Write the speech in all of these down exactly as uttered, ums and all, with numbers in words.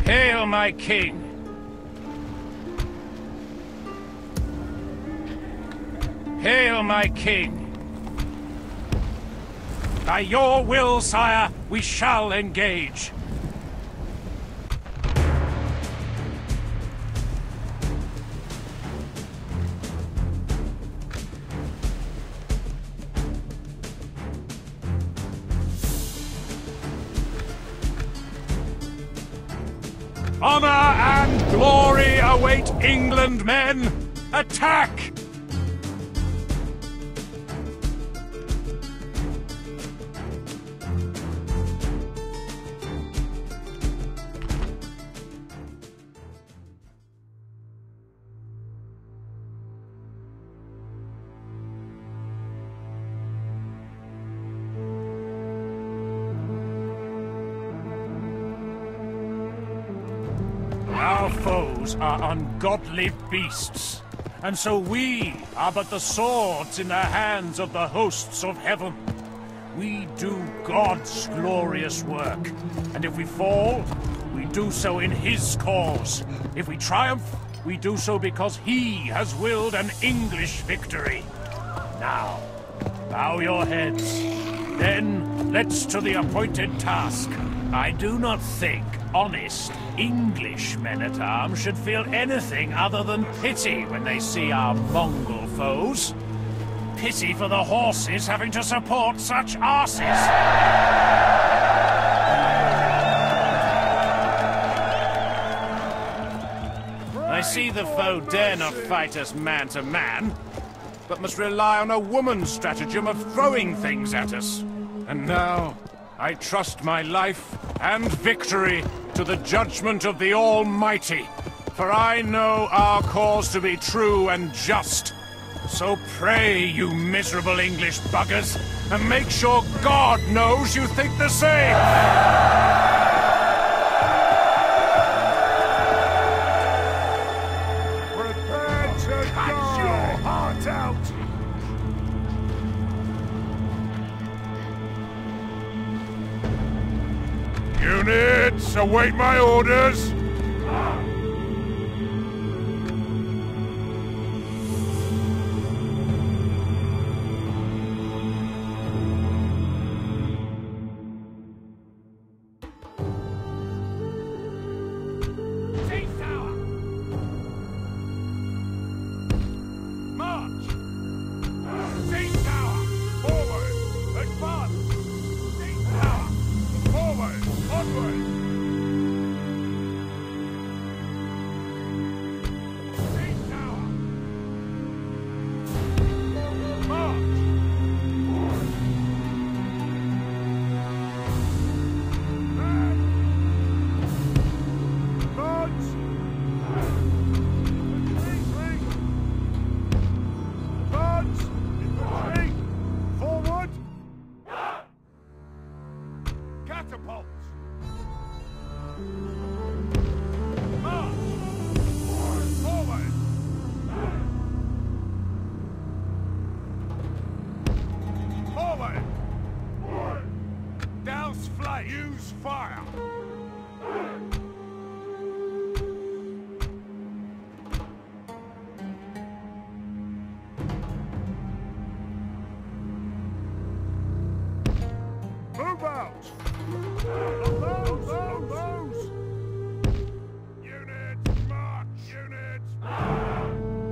Hail, my king! Hail, my king! By your will, sire, we shall engage. Honor and glory await England, men! Attack! Our foes are ungodly beasts, and so we are but the swords in the hands of the hosts of heaven. We do God's glorious work, and if we fall, we do so in His cause. If we triumph, we do so because He has willed an English victory. Now, bow your heads. Then, let's to the appointed task. I do not think honest English men-at-arms should feel anything other than pity when they see our Mongol foes. Pity for the horses having to support such arses. I see the foe dare not fight us man to man, but must rely on a woman's stratagem of throwing things at us. And now, I trust my life and victory to the judgment of the Almighty, for I know our cause to be true and just. So pray, you miserable English buggers, and make sure God knows you think the same! Prepare to die! Your heart out! Units, await my orders! Use fire! Move out! Those, those, those! Units, march! Units, march!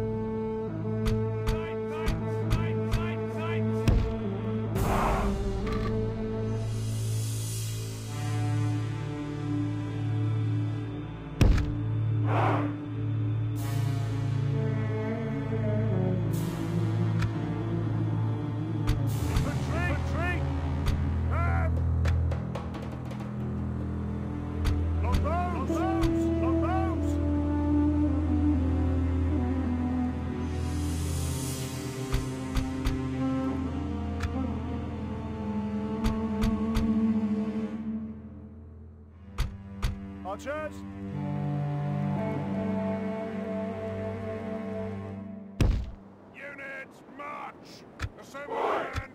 Archers! Units, march! Assemble again!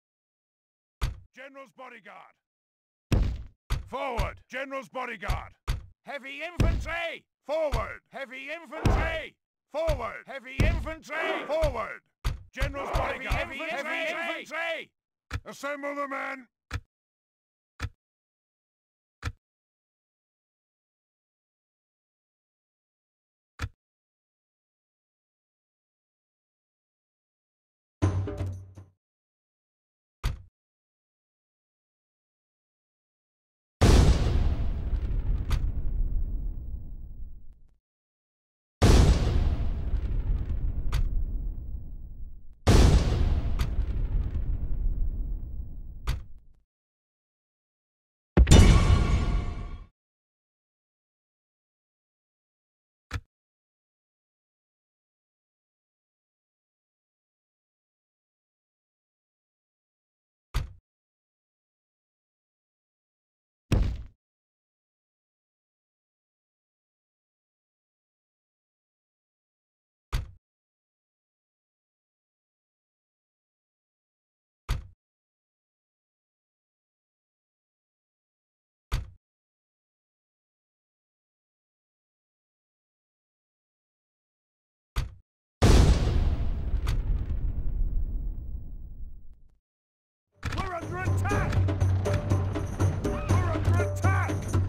General's bodyguard! Forward! General's bodyguard! Heavy infantry! Forward! Heavy infantry! Forward! Heavy infantry! Forward! General's bodyguard! Heavy, heavy, heavy infantry! infantry! Assemble the men! We're under attack! We're under attack!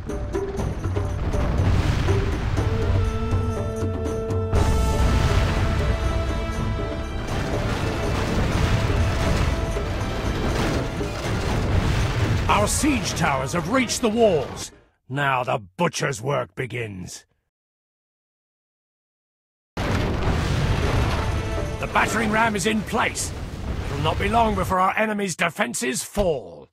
Our siege towers have reached the walls. Now the butcher's work begins. The battering ram is in place. It'll not be long before our enemy's defenses fall.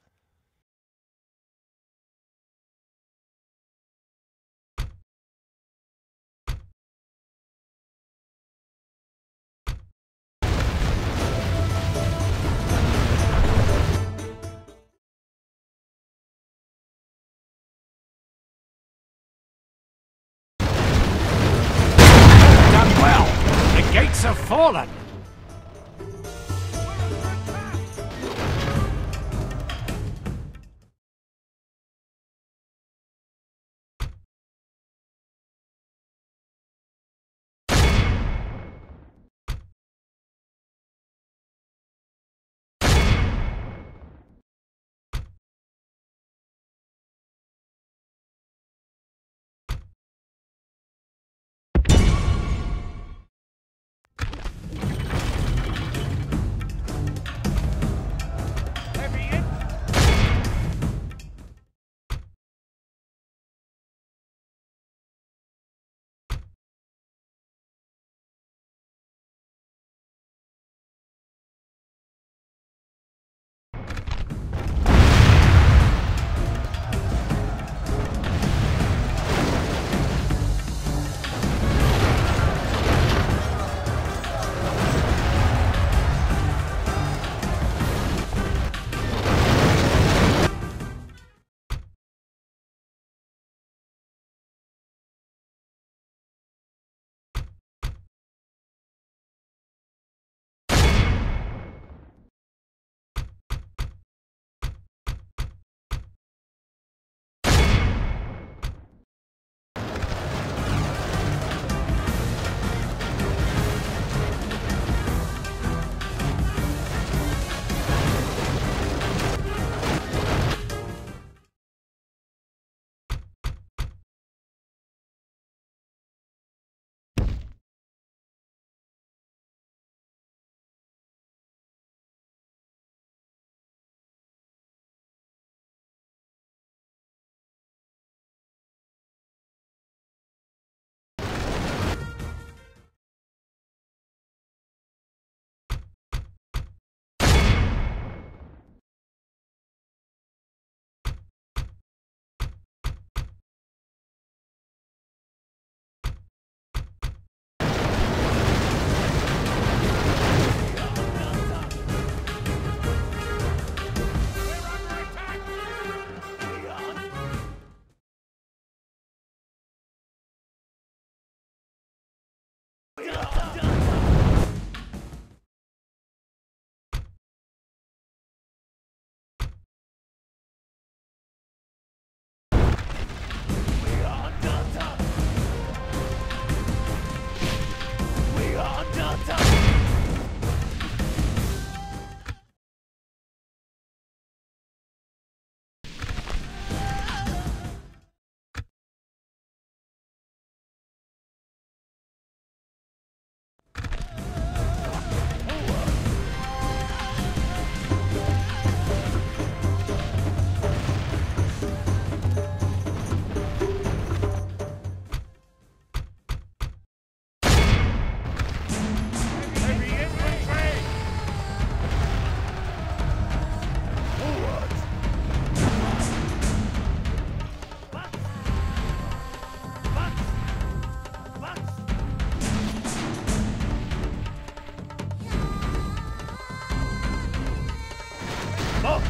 Done well. The gates have fallen. March!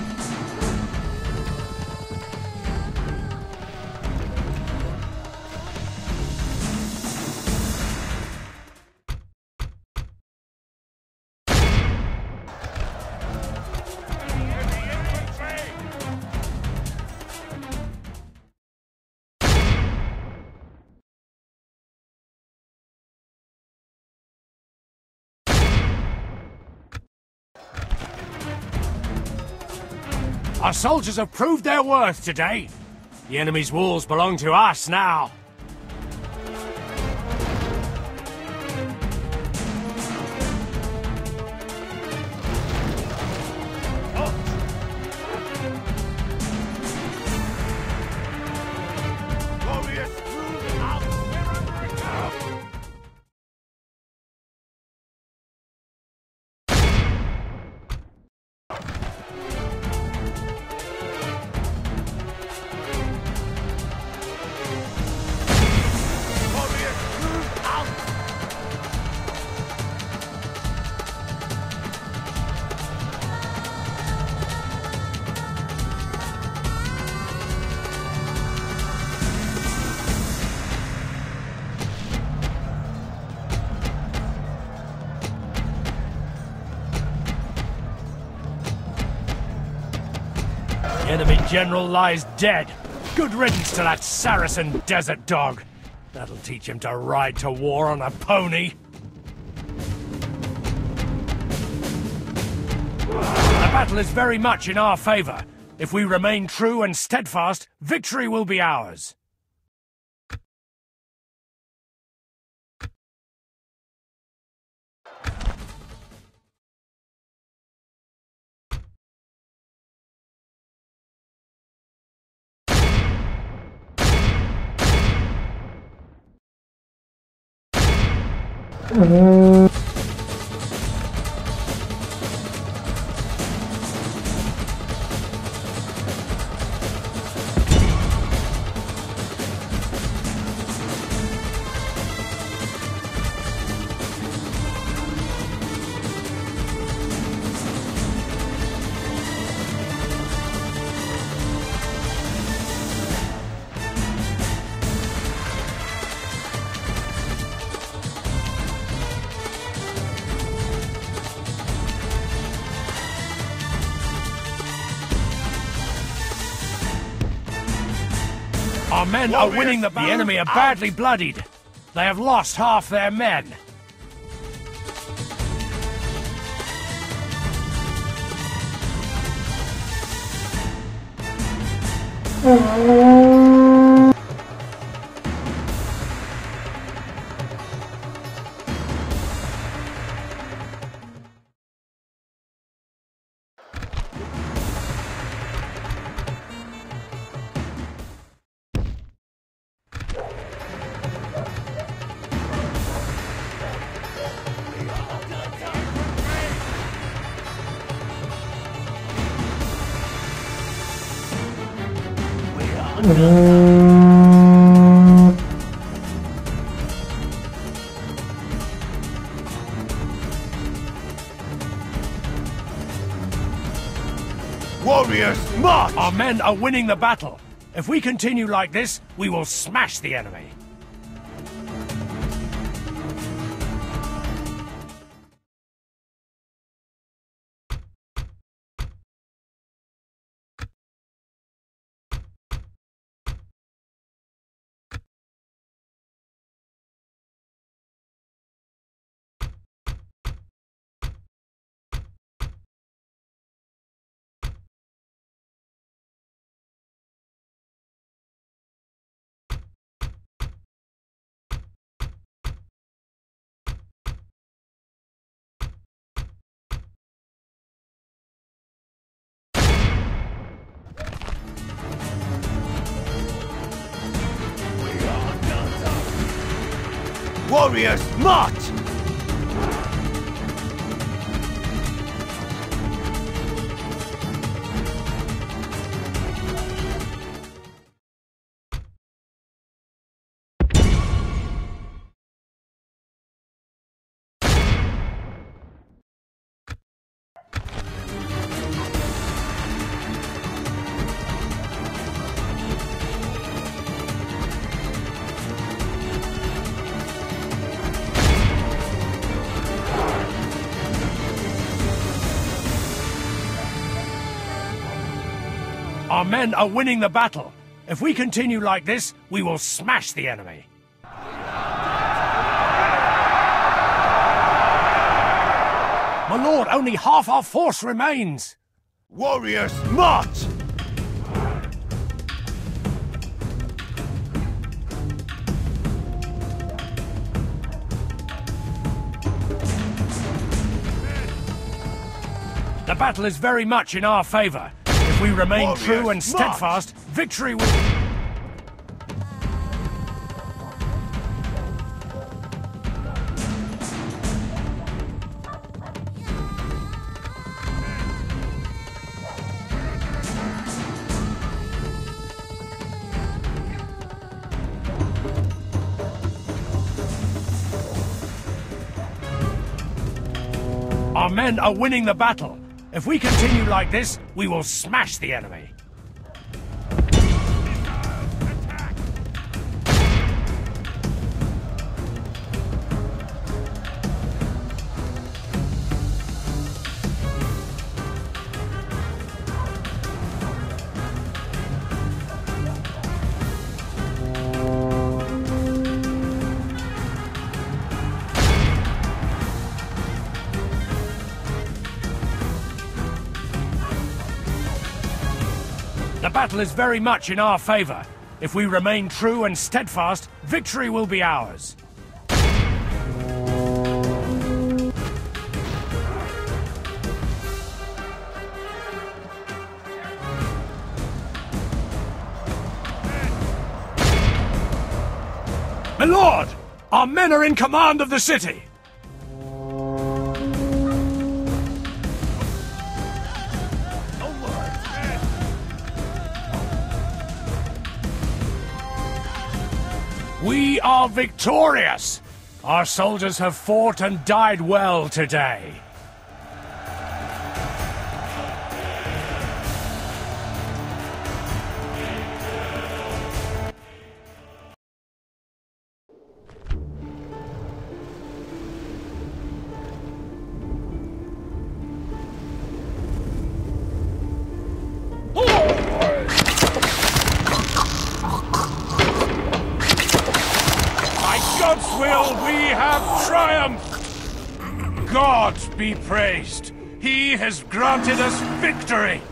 Our soldiers have proved their worth today. The enemy's walls belong to us now. The enemy general lies dead. Good riddance to that Saracen desert dog. That'll teach him to ride to war on a pony. The battle is very much in our favor. If we remain true and steadfast, victory will be ours. Our men are winning the battle. The enemy are badly bloodied. They have lost half their men. Warriors, march! Our men are winning the battle. If we continue like this, we will smash the enemy. Warriors, march! Our men are winning the battle. If we continue like this, we will smash the enemy. My lord, only half our force remains. Warriors, march! The battle is very much in our favor. If we remain Warriors, true and steadfast, march! victory will... Our men are winning the battle. If we continue like this, we will smash the enemy. The battle is very much in our favor. If we remain true and steadfast, victory will be ours. My lord, our men are in command of the city. We are victorious! Our soldiers have fought and died well today. God's will, we have triumphed! God be praised! He has granted us victory!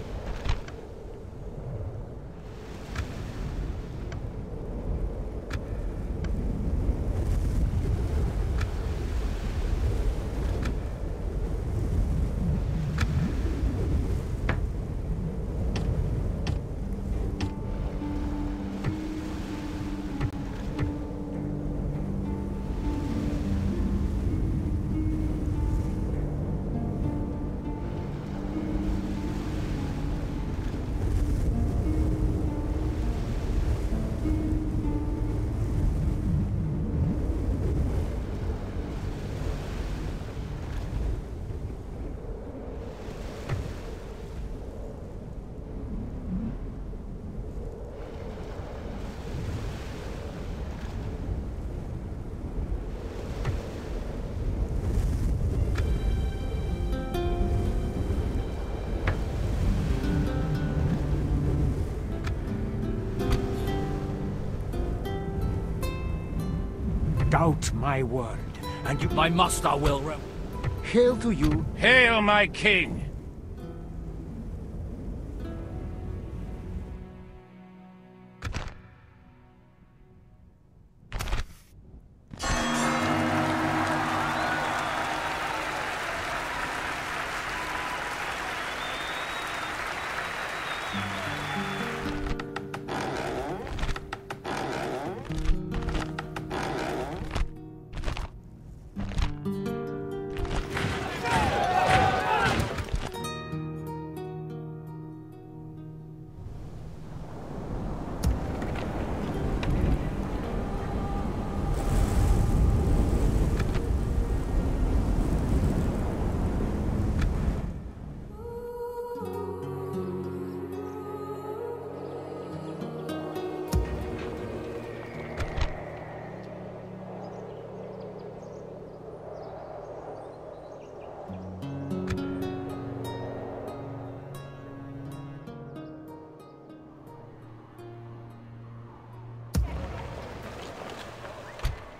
Doubt my word, and you... My master will... Re Hail to you. Hail, my king!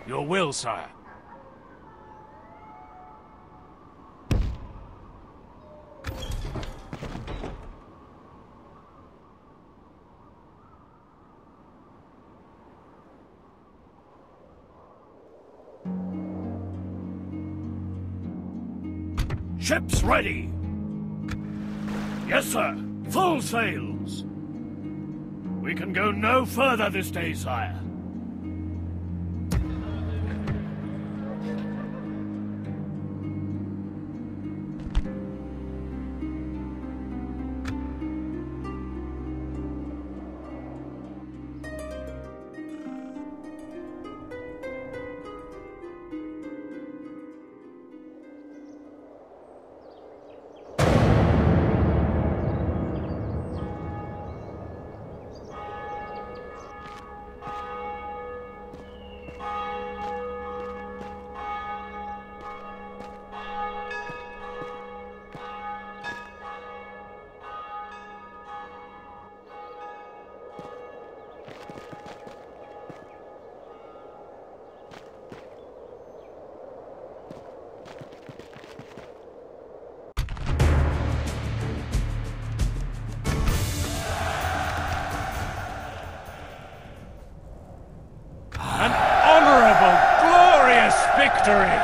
Your will, sire. Ships ready! Yes, sir. Full sails. We can go no further this day, sire. Victory!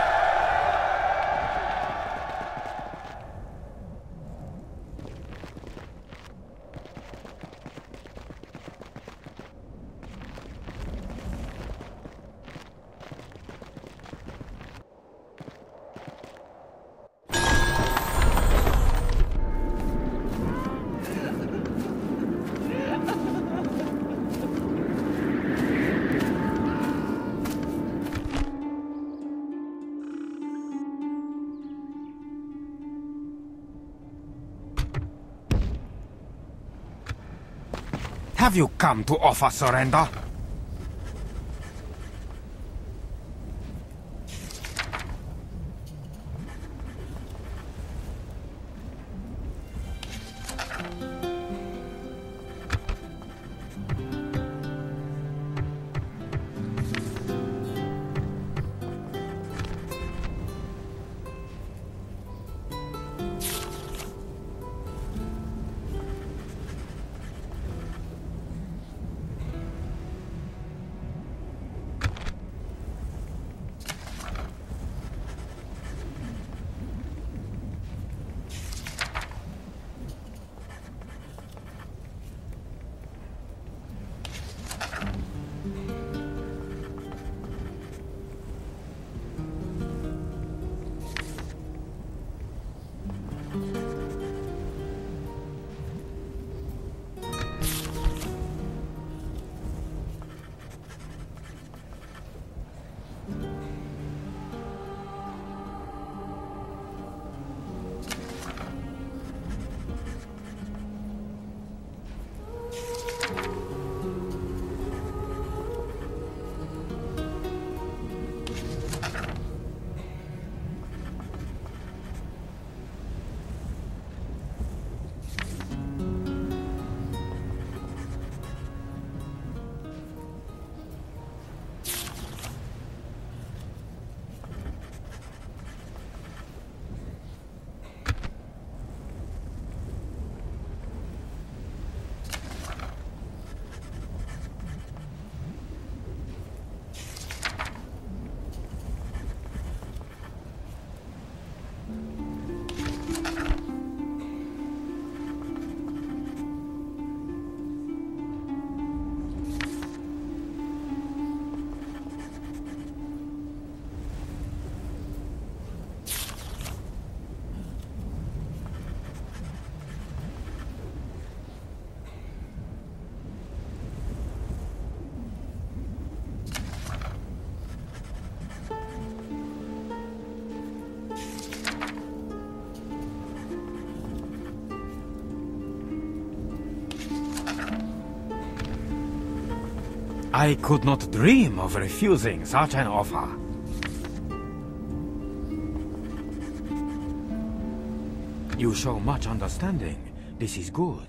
Have you come to offer surrender? I could not dream of refusing such an offer. You show much understanding. This is good.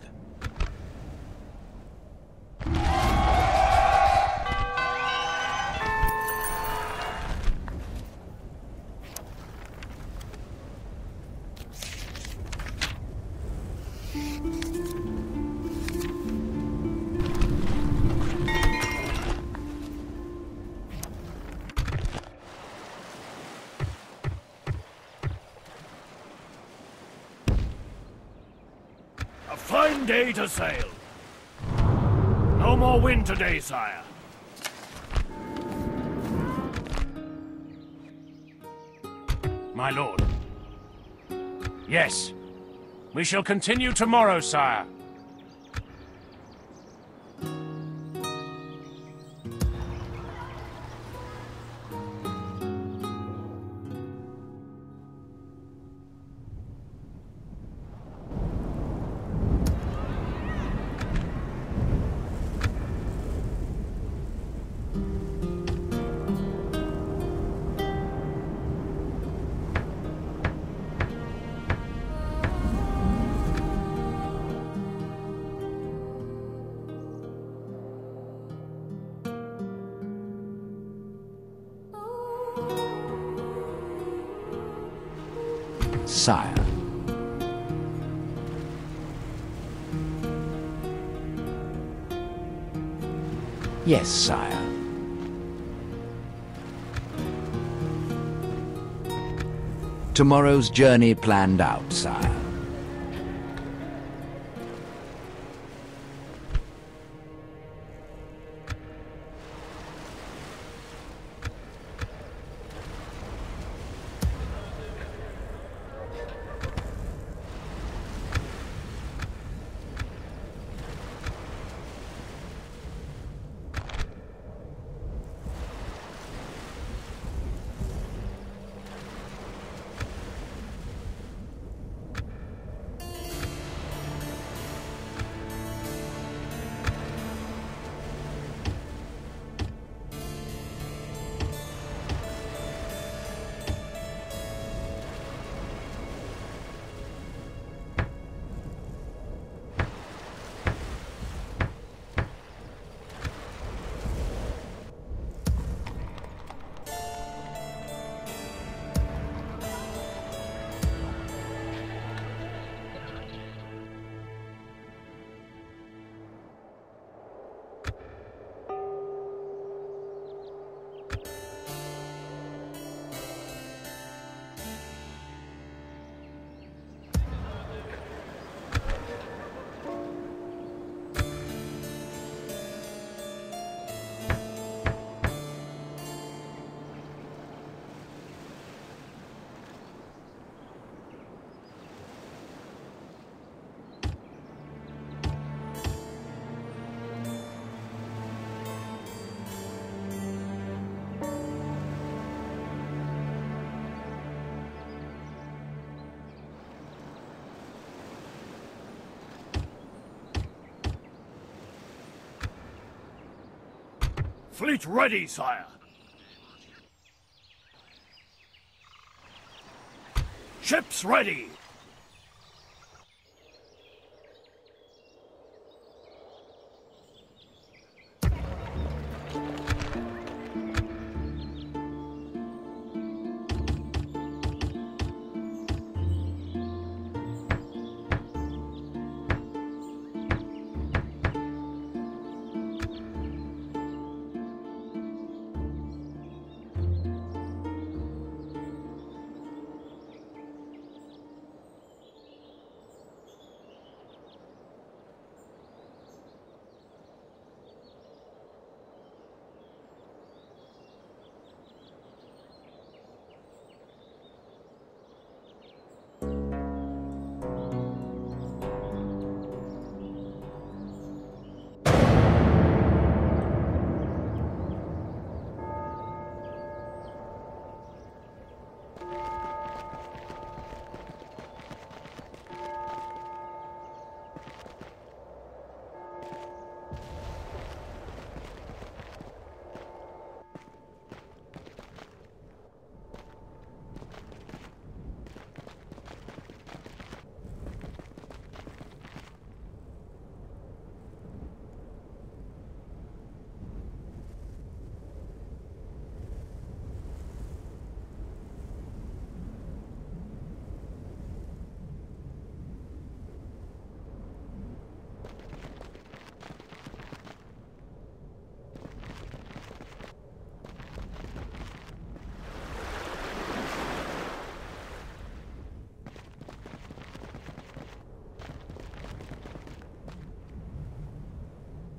A fine day to sail. No more wind today, sire. My lord. Yes. We shall continue tomorrow, sire. Sire. Yes, sire. Tomorrow's journey planned out, sire. Fleet ready, sire. Ships ready.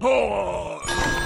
Forward!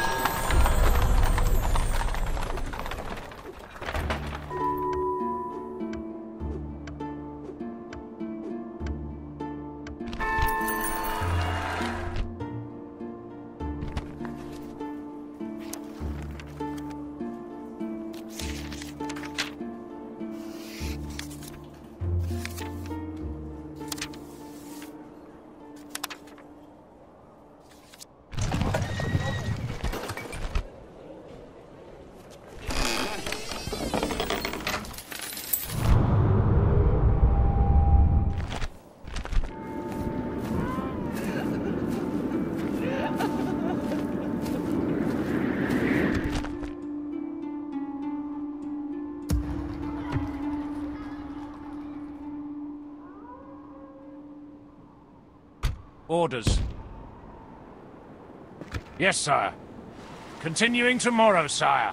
Orders. Yes, sire. Continuing tomorrow, sire.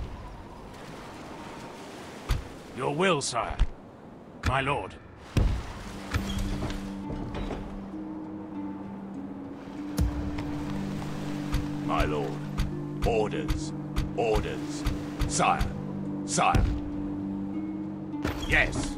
Your will, sire. My lord. My lord. Orders. Orders. Sire. Sire. Yes.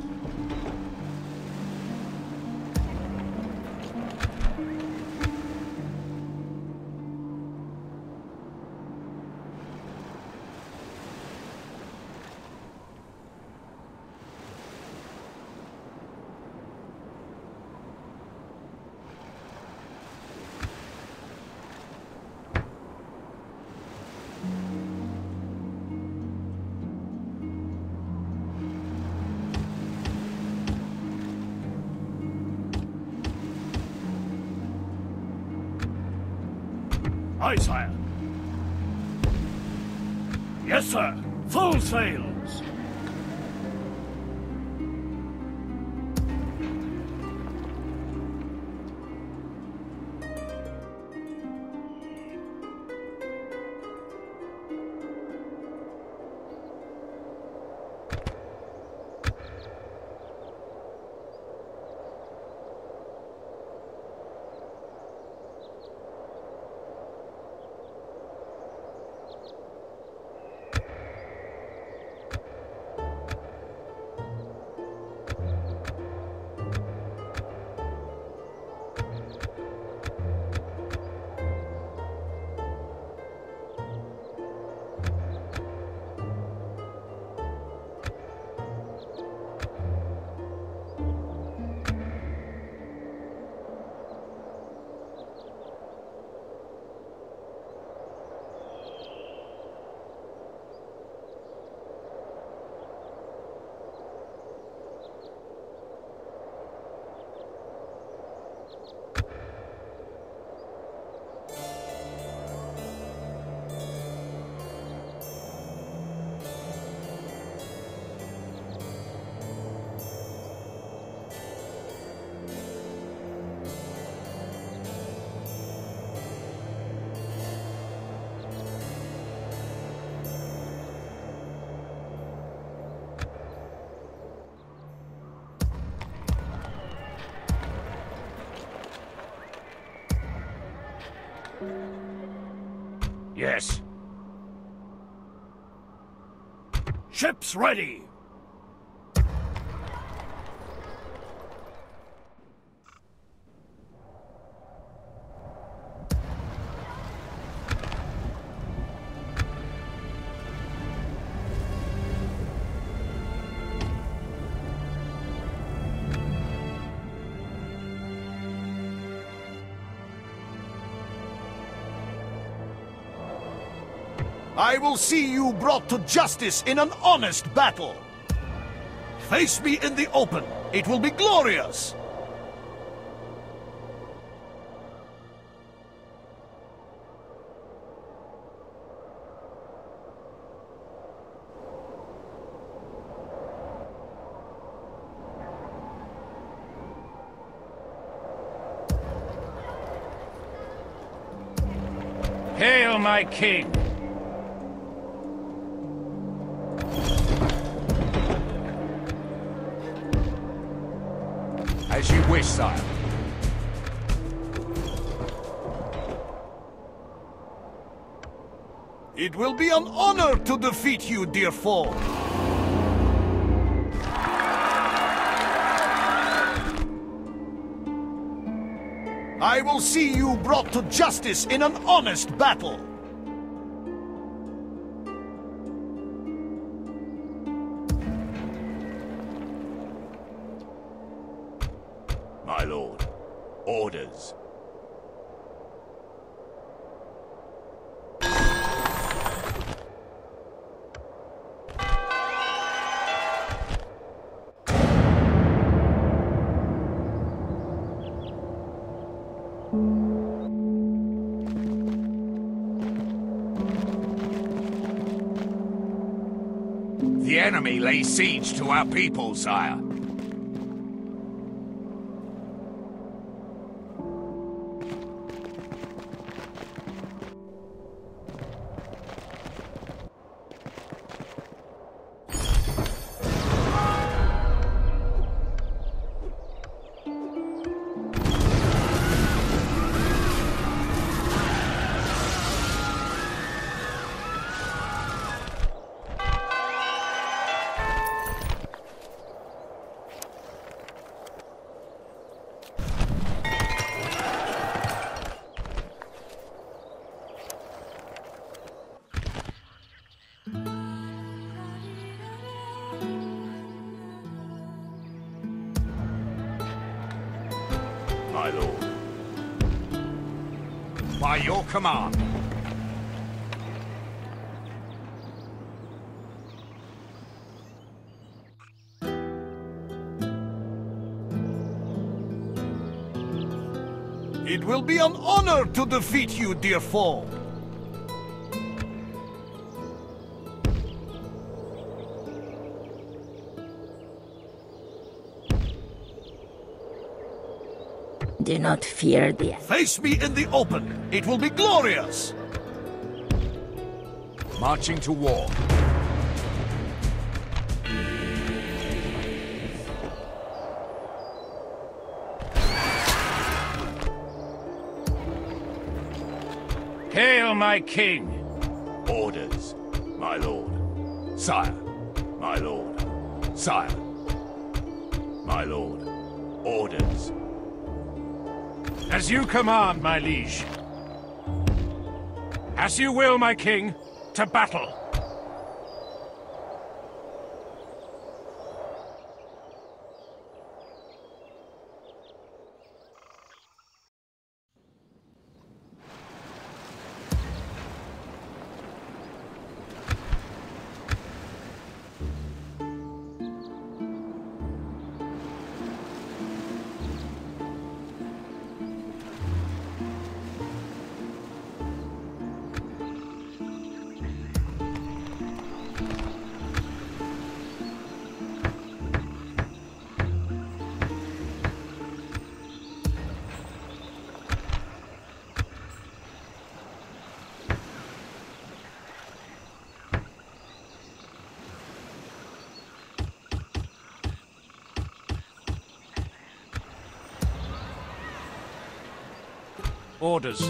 Aye, sire. Yes, sir. Full sails. Yes. Ships ready. I will see you brought to justice in an honest battle. Face me in the open. It will be glorious. Hail, my king! As you wish, sire. It will be an honor to defeat you, dear foe. I will see you brought to justice in an honest battle. My lord, orders. The enemy lays siege to our people, sire. My lord. By your command. It will be an honor to defeat you, dear foe. Do not fear the... Face me in the open. It will be glorious. Marching to war. Hail, my king! Orders, my lord. Sire, my lord. Sire, my lord. Orders. As you command, my liege. As you will, my king, to battle. Orders.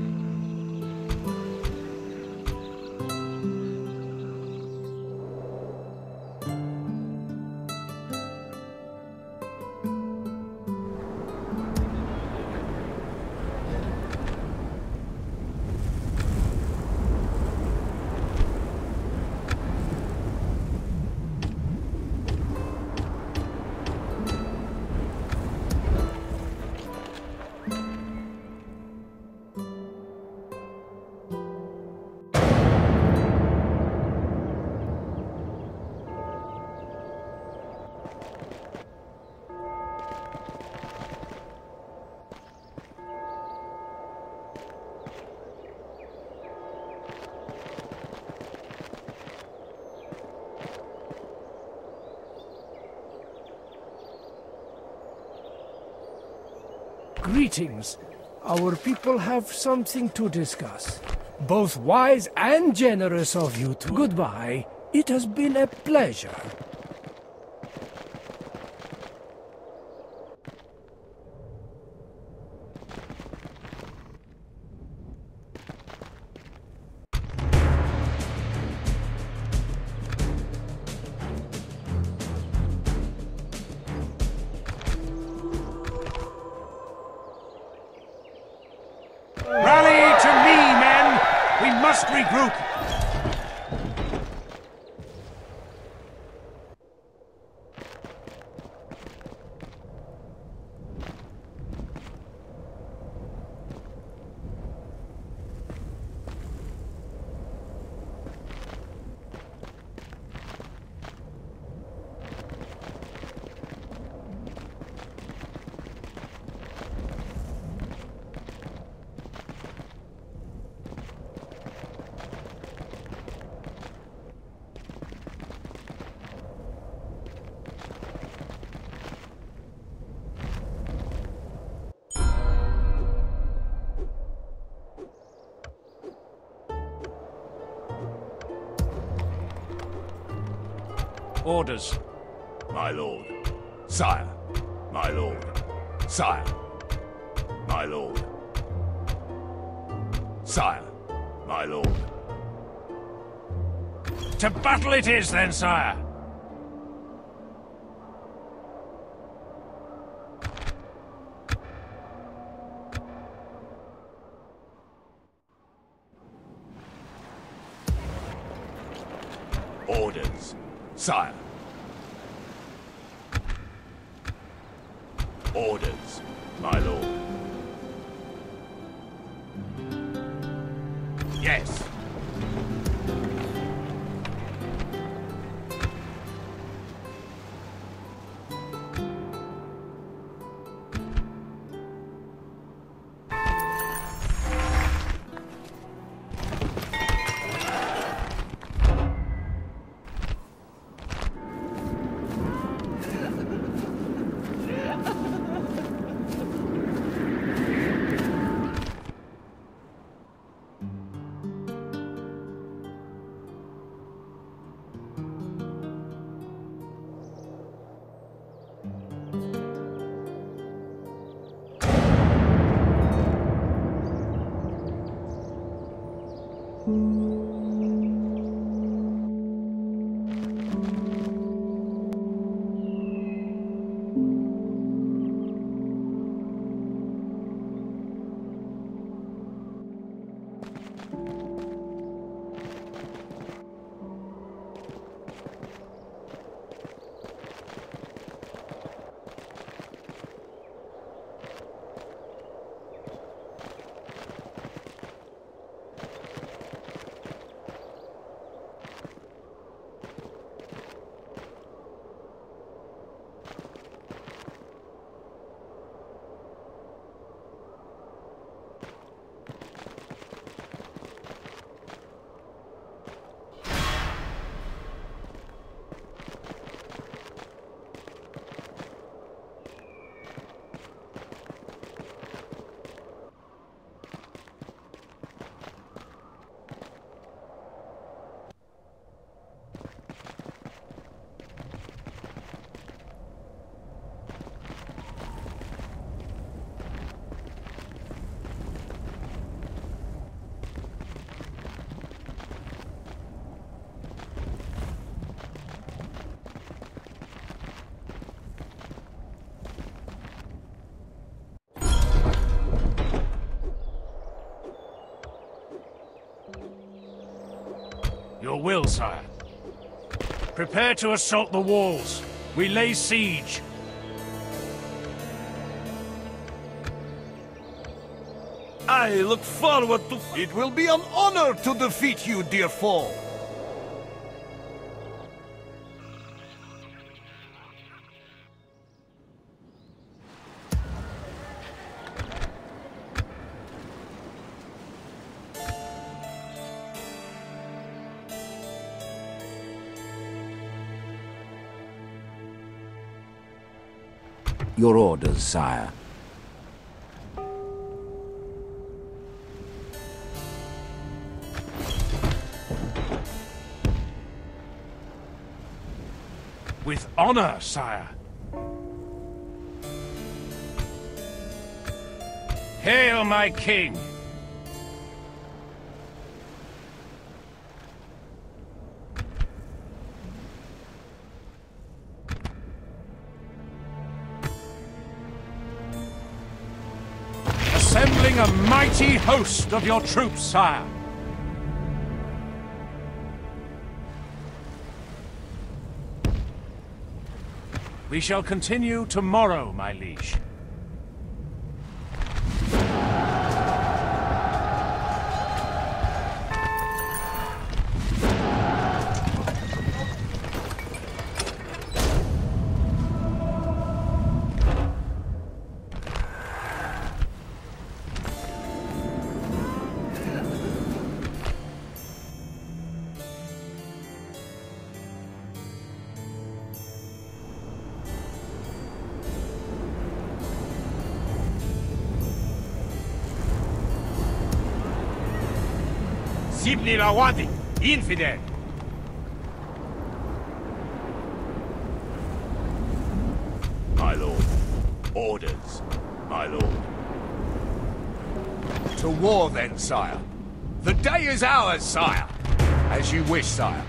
Greetings. Our people have something to discuss. Both wise and generous of you to... Goodbye. It has been a pleasure. Rally to me, men! We must regroup! Orders. My lord. Sire. My lord. Sire. My lord. Sire. My lord. To battle it is, then, sire! Orders. Sire. Orders, my lord. Yes. Your will, sire. Prepare to assault the walls. We lay siege. I look forward to... It will be an honor to defeat you, dear foe. Your orders, sire. With honor, sire. Hail, my king! Assembling a mighty mighty host of your troops, sire. We shall continue tomorrow, my liege. Sibni Lawadi, infidel! My lord. Orders, my lord. To war then, sire. The day is ours, sire. As you wish, sire.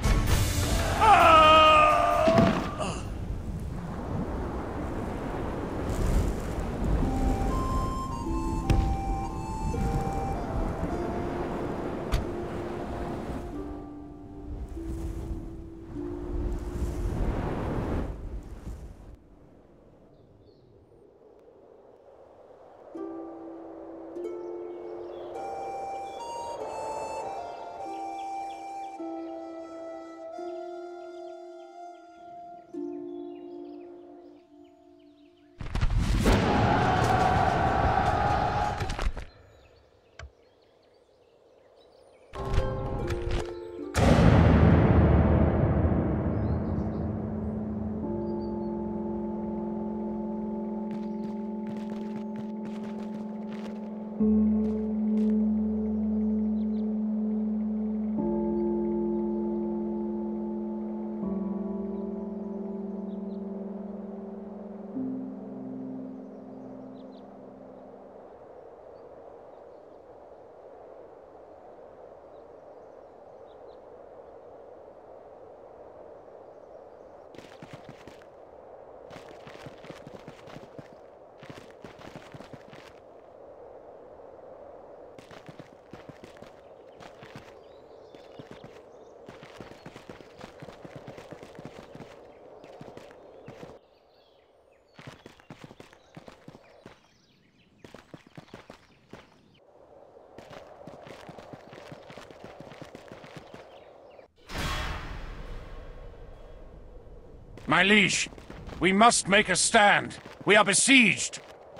My liege, we must make a stand. We are besieged.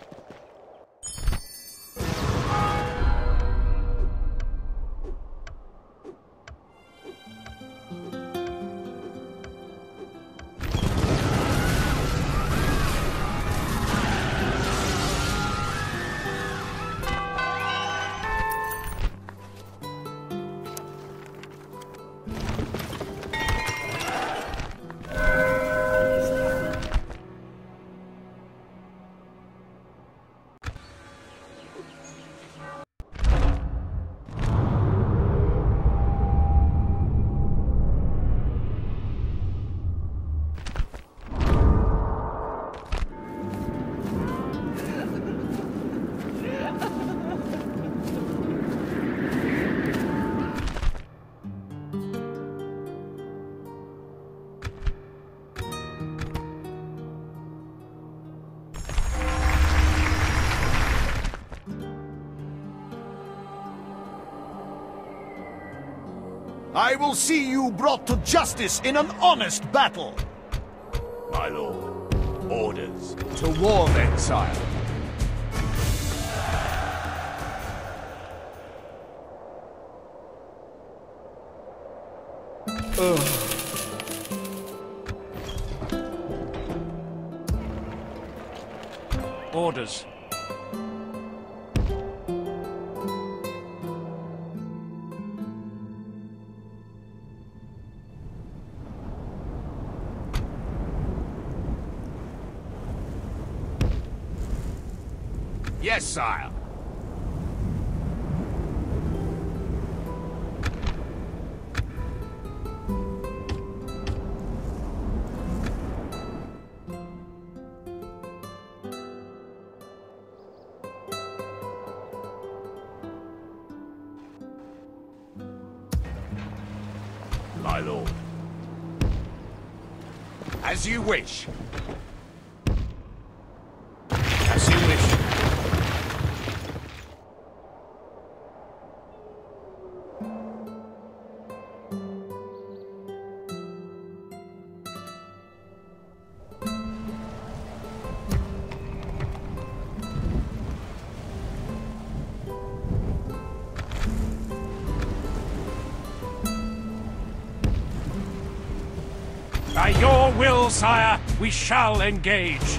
I will see you brought to justice in an honest battle! My lord. Orders. To war then, sire. Orders. Yes, sire. my lord. As you wish. As you wish. By your will, sire, we shall engage.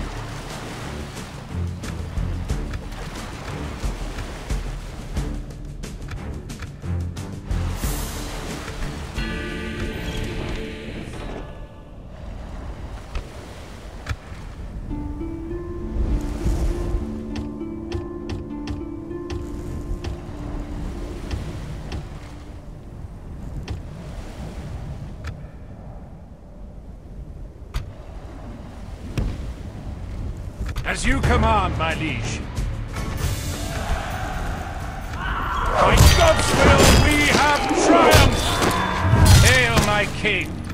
As you command, my liege. By God's will, we have triumphed! Hail, my king!